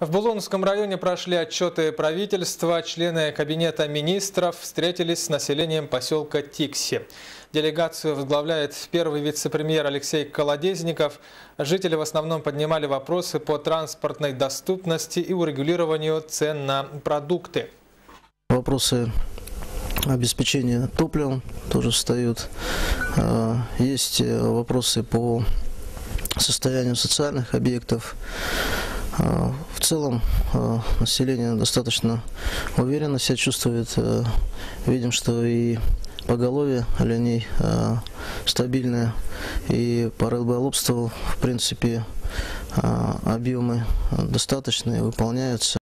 В Булунском районе прошли отчеты правительства. Члены кабинета министров встретились с населением поселка Тикси. Делегацию возглавляет первый вице-премьер Алексей Колодезников. Жители в основном поднимали вопросы по транспортной доступности и урегулированию цен на продукты. Вопросы обеспечения топливом тоже встают. Есть вопросы по состоянию социальных объектов. В целом население достаточно уверенно себя чувствует. Видим, что и поголовье оленей стабильное, и по рыболовству, в принципе, объемы достаточные, выполняются.